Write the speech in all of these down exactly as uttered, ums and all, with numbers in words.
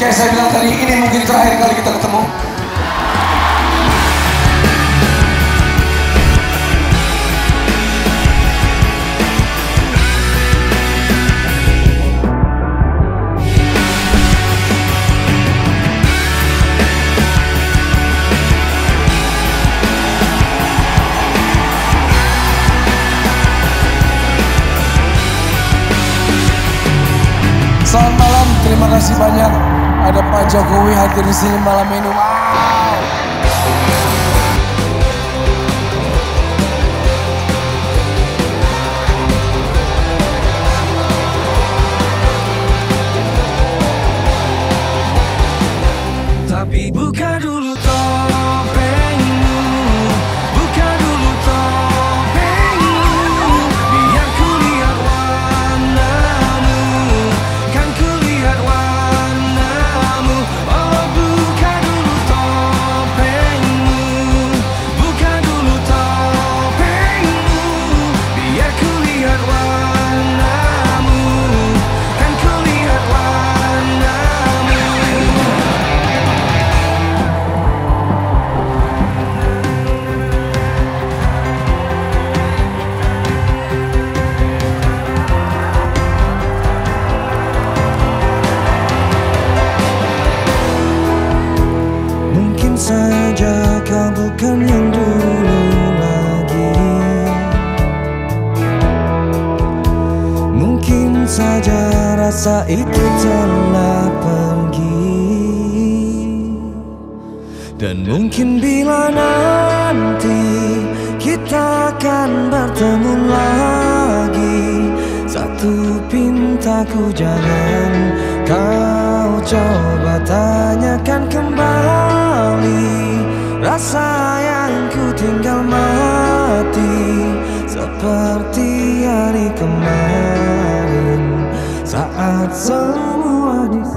Kayak saya bilang tadi, ini mungkin terakhir kali kita ketemu. Selamat malam, terima kasih banyak. Ada Pak Jokowi hadir di sini malam ini. Wow. Tapi buka dulu topengmu, buka dulu topengmu, biar ku lihat warnamu, kan ku lihat warnamu. Oh buka dulu topengmu, buka dulu topengmu, biar ku lihat warnamu, kan ku lihat warnamu. Mungkin saja kau bukan yang dulu lagi, mungkin saja rasa itu telah pergi, dan mungkin bila nanti kita akan bertemu lagi, satu pintaku jangan kau coba tanyakan kembali rasa yang ku tinggal mati, seperti hari kemarin saat semua di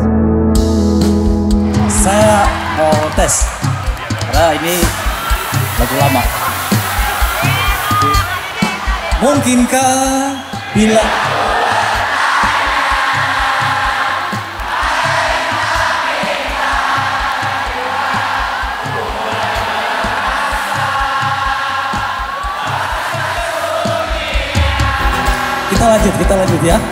Saya mau tes karena ini lagu lama. Mungkinkah bila kita lanjut, kita lanjut ya.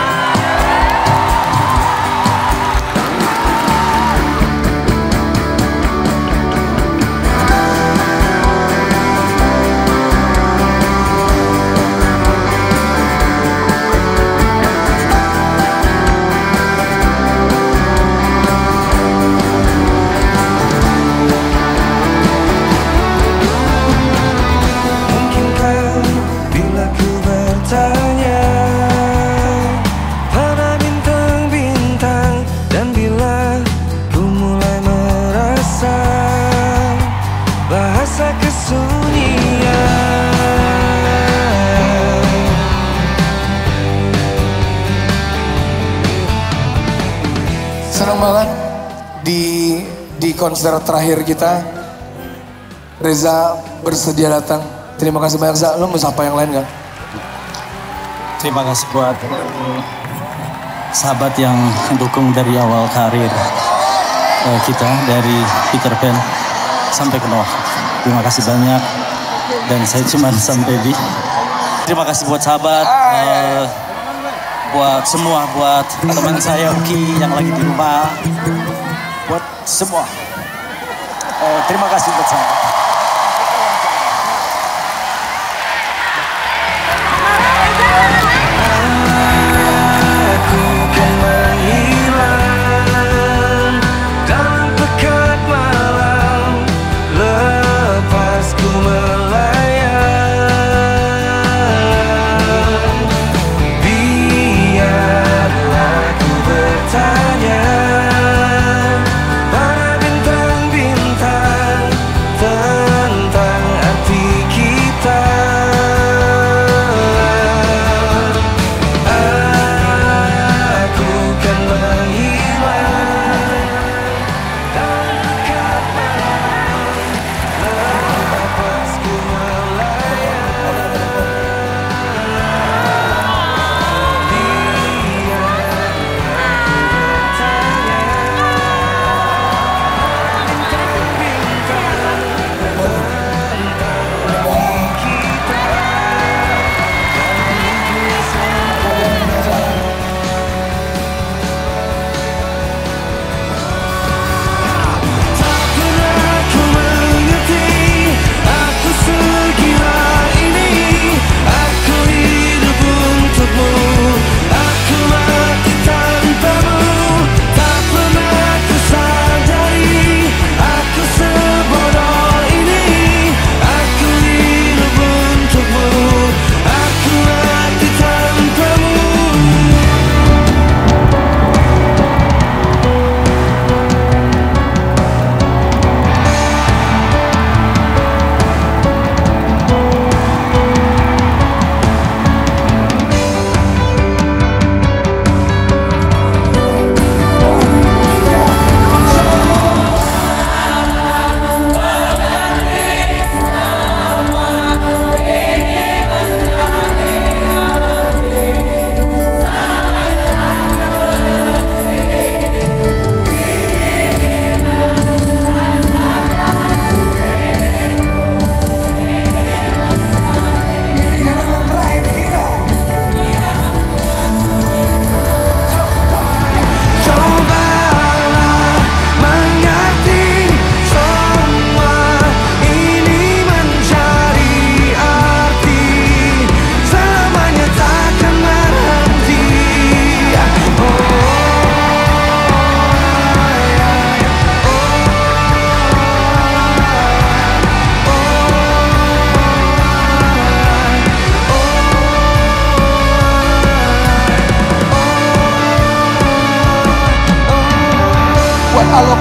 Mungkinkah bila ku bertanya pada bintang-bintang, dan bila ku mulai merasa bahasa kesunyian, Senang banget di di konser terakhir kita, Reza bersedia datang. Terima kasih banyak Za. Lo mau sapa yang lain nggak? Terima kasih buat sahabat yang mendukung dari awal karir eh, kita, dari Peter Pan sampai ke Noah. Terima kasih banyak, dan saya cuma sampai di. Terima kasih buat sahabat, eh, buat semua, buat teman saya Uki yang lagi di rumah, buat semua. Eh, terima kasih buat sahabat. aku kan menghilang dalam pekat malam, lepas ku melayang. Biarlah ku bertanya pada bintang-bintang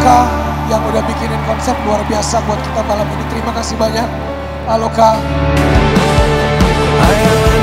Aloka yang udah bikinin konsep luar biasa buat kita malam ini. Terima kasih banyak Aloka.